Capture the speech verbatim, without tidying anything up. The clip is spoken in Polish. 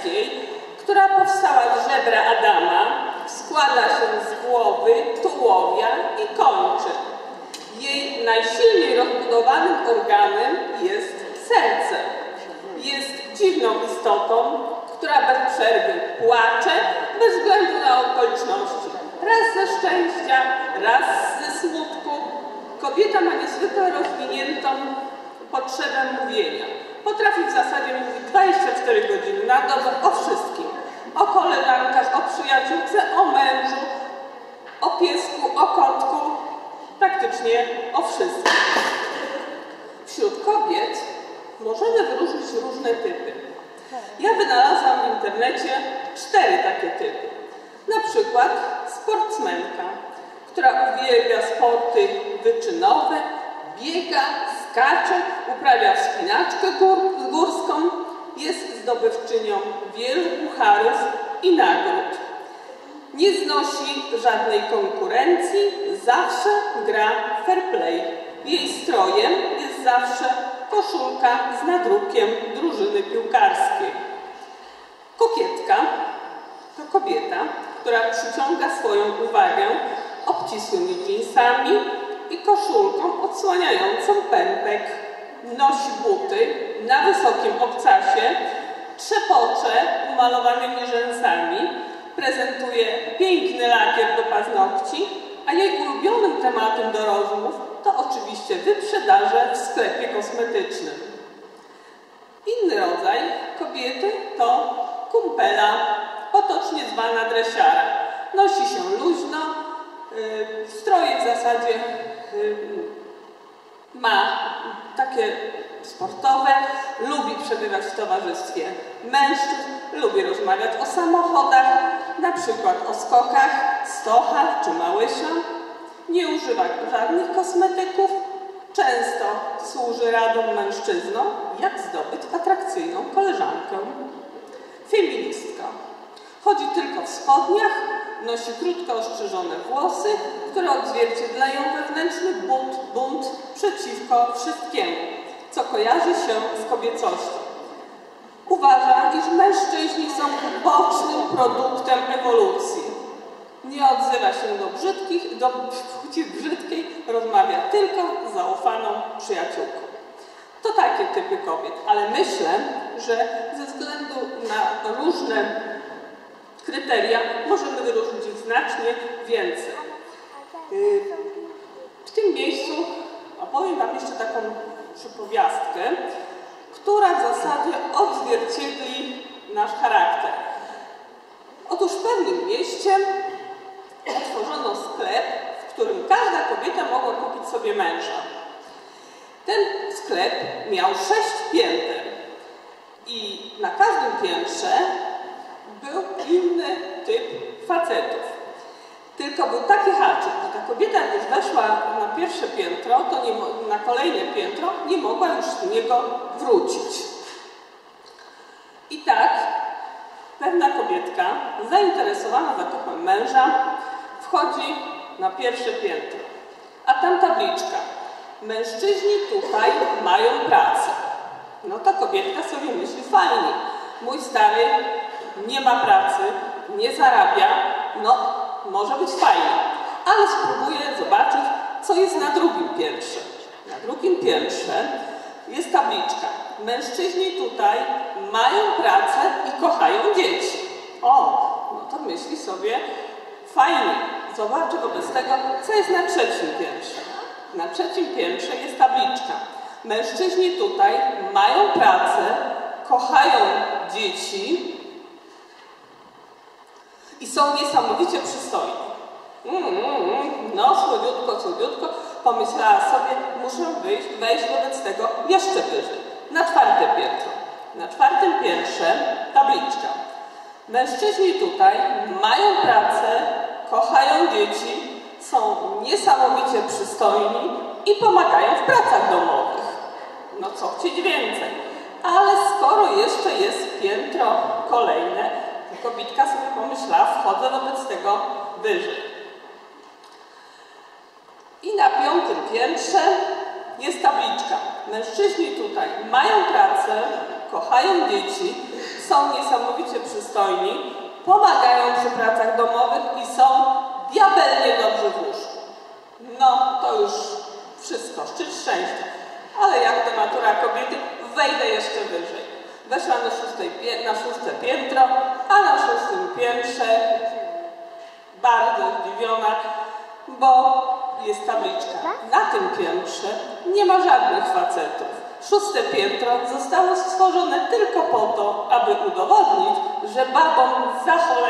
męskiej, która powstała z żebra Adama, składa się z głowy, tułowia i kończy. Jej najsilniej rozbudowanym organem jest serce. Jest dziwną istotą, która bez przerwy płacze bez względu na okoliczności. Raz ze szczęścia, raz ze smutku. Kobieta ma niezwykle rozwiniętą potrzebę mówienia. Potrafi w zasadzie mówić dwadzieścia cztery godziny na dobę o wszystkim. O koleżankach, o przyjaciółce, o mężu, o piesku, o kotku. Praktycznie o wszystkim. Wśród kobiet możemy wyróżnić różne typy. Ja wynalazłam w internecie cztery takie typy. Na przykład sportsmenka, która uwielbia sporty wyczynowe, biega, skacze, uprawia wspinaczkę gór, górską, jest zdobywczynią wielu pucharów i nagród. Nie znosi żadnej konkurencji, zawsze gra fair play. Jej strojem jest zawsze koszulka z nadrukiem drużyny piłkarskiej. Kokietka to kobieta, która przyciąga swoją uwagę obcisłymi dżinsami i koszulką odsłaniającą pępek. Nosi buty na wysokim obcasie, trzepocze umalowanymi rzęsami, prezentuje piękny lakier do paznokci, a jej ulubionym tematem do rozmów to oczywiście wyprzedaże w sklepie kosmetycznym. Inny rodzaj kobiety to kumpela, potocznie zwana dresiara. Nosi się luźno, yy, stroje w zasadzie yy, ma takie sportowe, lubi przebywać w towarzystwie mężczyzn, lubi rozmawiać o samochodach, na przykład o skokach, stochach czy małysza. Nie używa żadnych kosmetyków, często służy radom mężczyznom, jak zdobyć atrakcyjną koleżankę. Feministka. Chodzi tylko w spodniach, nosi krótko ostrzyżone włosy, które odzwierciedlają wewnętrzny bunt, bunt przeciwko wszystkiemu, co kojarzy się z kobiecością. Uważa, iż mężczyźni są bocznym produktem ewolucji. Nie odzywa się do brzydkich, do płci brzydkiej, rozmawia tylko z zaufaną przyjaciółką. To takie typy kobiet, ale myślę, że ze względu na różne kryteria możemy wyróżnić ich znacznie więcej. W tym miejscu opowiem Wam jeszcze taką przypowiastkę, która w zasadzie odzwierciedli nasz charakter. Otóż w pewnym mieście otworzono sklep, w którym każda kobieta mogła kupić sobie męża. Ten sklep miał sześć pięter i na każdym piętrze był inny typ facetów. Tylko był taki haczyk, że ta kobieta, jak już weszła na pierwsze piętro, to nie, na kolejne piętro nie mogła już z niego wrócić. I tak pewna kobietka, zainteresowana zakupem męża, wchodzi na pierwsze piętro. A tam tabliczka. Mężczyźni tutaj mają pracę. No to kobietka sobie myśli, fajnie. Mój stary nie ma pracy, nie zarabia, no może być fajnie. Ale spróbuję zobaczyć, co jest na drugim piętrze. Na drugim piętrze jest tabliczka. Mężczyźni tutaj mają pracę i kochają dzieci. O, no to myśli sobie, fajnie. Zobaczę wobec tego, co jest na trzecim piętrze. Na trzecim piętrze jest tabliczka. Mężczyźni tutaj mają pracę, kochają dzieci i są niesamowicie przystojni. Mm, mm, no, słodziutko, słodziutko. Pomyślała sobie, muszę wyjść, wejść wobec tego jeszcze wyżej. Na czwarte piętro. Na czwartym piętrze tabliczka. Mężczyźni tutaj mają pracę, kochają dzieci, są niesamowicie przystojni i pomagają w pracach domowych. No co chcieć więcej. Ale skoro jeszcze jest piętro kolejne, to kobitka sobie pomyślała, wchodzę wobec tego wyżej. I na piątym piętrze jest tabliczka. Mężczyźni tutaj mają pracę, kochają dzieci, są niesamowicie przystojni, pomagają przy pracach domowych i są diabelnie dobrzy w łóżku. No, to już wszystko, szczyt szczęścia. Ale jak to natura kobiety, wejdę jeszcze wyżej. Weszłam na, szóstej, na szóste piętro, a na szóstym piętrze bardzo zdziwiona, bo jest tabliczka. Na tym piętrze nie ma żadnych facetów. Szóste piętro zostało stworzone tylko po to, aby udowodnić, że babom za cholerę